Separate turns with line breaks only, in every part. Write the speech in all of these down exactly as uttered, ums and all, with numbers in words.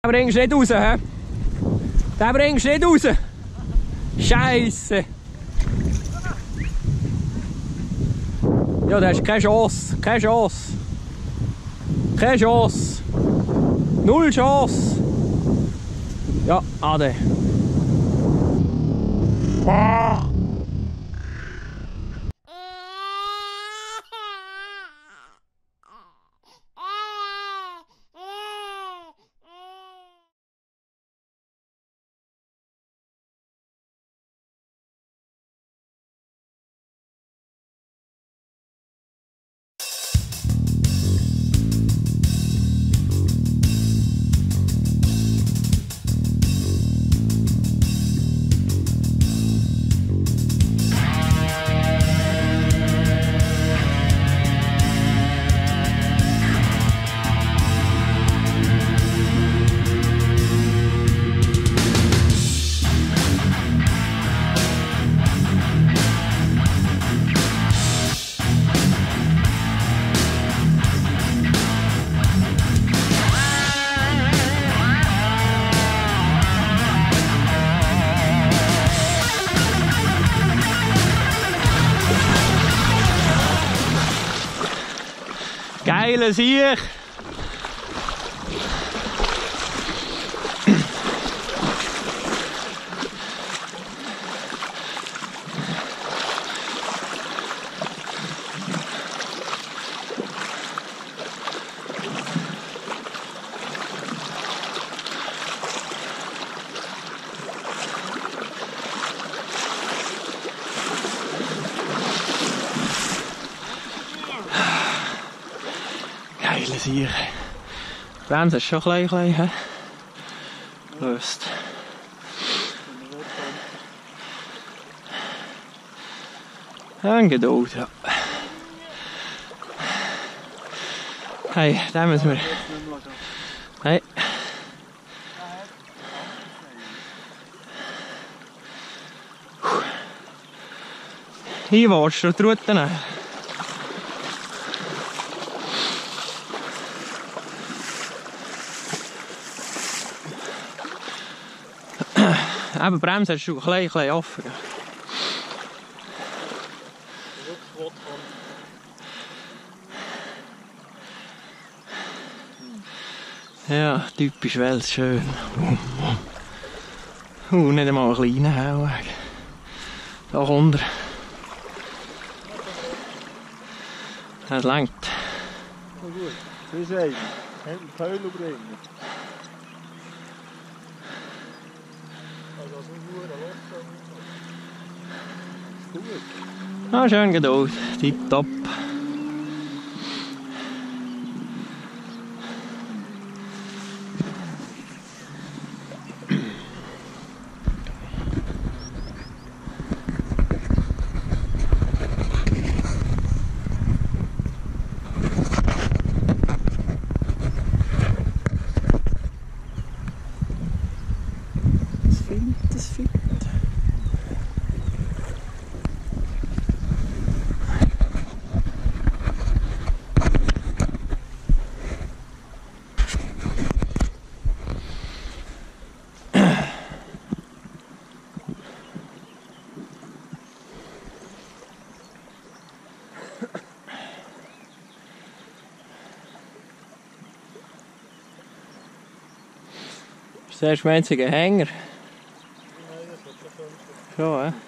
Den bringst du nicht raus, hä? Den bringst du nicht raus! Scheisse! Ja, da hast keine Chance, keine Chance. Keine Chance. Null Chance. Ja, Ade. Ah. Geile Sieg! Geile Sieg. Die Bremse ist schon ein klein, klein, he? Löst. Ein Geduld, ja. Hey, den müssen wir... Hey. Hier wartest du die Route nehmen. Eben, die Bremse ist schon ein klein, klein offen. Ja, typisch Wels, schön. Uh, nicht einmal ein kleiner Hellweg. Da kommt er. Das lenkt.
Oh gut, das ist einer. Hat einen Pöhl bringen.
Ah, schön Geduld, tipptopp. Das findet, das findet. Das ist der erste einzige Hänger.
Nein, das wird schon
Schon, hä?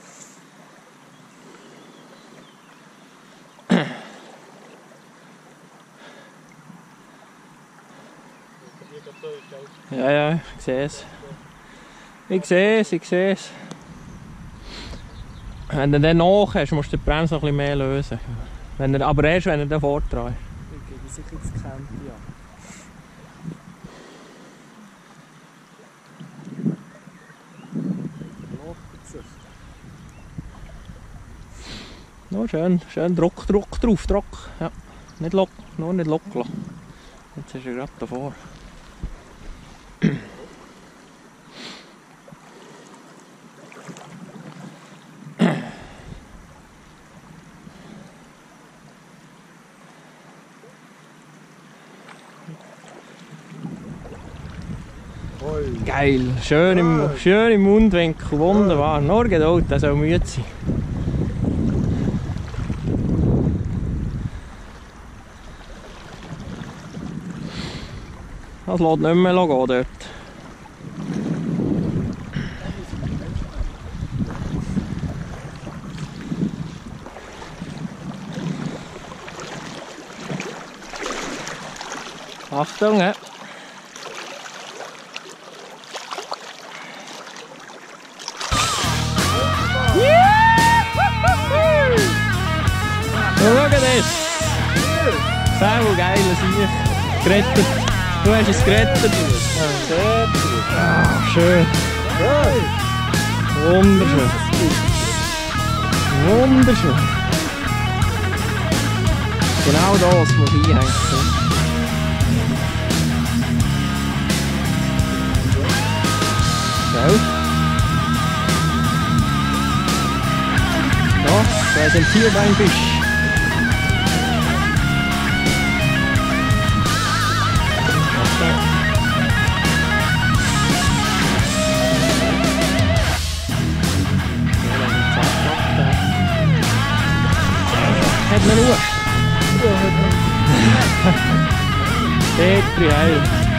Ja, ja, ich sehe es. Ich sehe es, ich sehe es. Wenn du den nach hast, musst du die Bremse noch ein bisschen mehr lösen. Wenn er, aber erst, wenn er den vorträgt.
Ich gebe sicher ins Kämpfe an.
No, schön, schön Druck, Druck drauf, Druck. Ja. Nicht lock, nur nicht locker lassen. Jetzt ist er gerade davor. Geil, schön im, schön im Mundwinkel, wunderbar. Nur Geduld, das soll müde sein. Das lässt nicht mehr gehen dort. Achtung, he. Schau das! Sau geil, Sieg! Gerettet! Du hast es gerettet! Ah, schön! Wunderschön! Wunderschön! Genau das muss einhängen. So. Ja, präsentiert ein Fisch. Hat man Ruhe. Petri heil.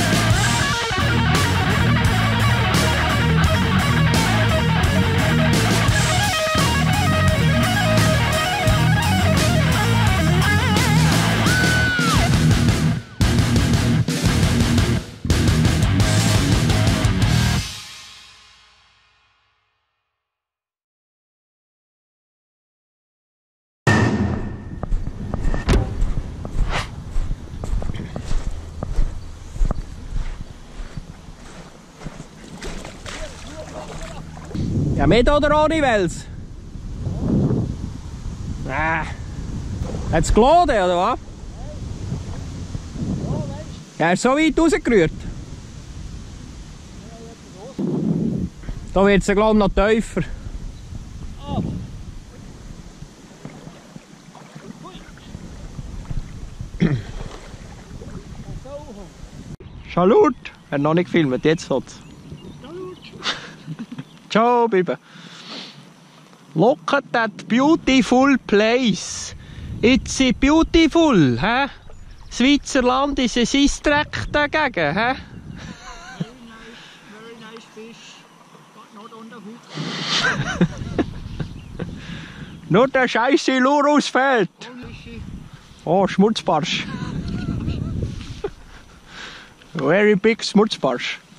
Ja, mit oder ohne Wels? Ah. Hat es geladen, oder was? Ja, er ist so weit rausgerührt. Da wird es, glaube ich, noch tiefer. Schalut! Er hat noch nicht gefilmt, jetzt hat's. Ciao, Bibi. Look at that beautiful place. It's beautiful, hä? Switzerland ist ein Scheissdreck dagegen, hä?
Very nice, very nice fish, but not on the hook.
Nur der scheisse Lurus fehlt. Oh, Schmutzbarsch. Very big Schmutzbarsch.